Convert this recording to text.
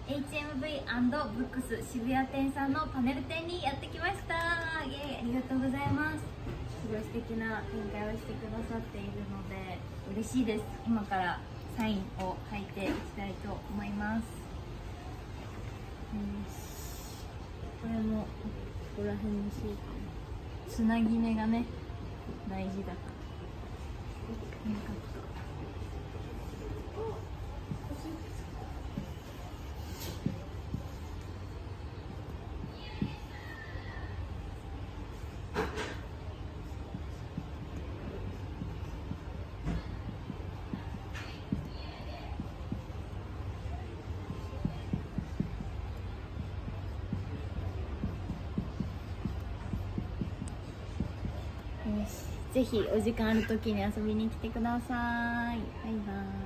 HMV& ブックス渋谷店さんのパネル展にやってきました。イエーイ、ありがとうございます。すごい素敵な展開をしてくださっているので嬉しいです。今からサインを書いていきたいと思います。これもここら辺にしようかな。つなぎ目がね大事だから。ぜひお時間ある時に遊びに来てください。バイバーイ。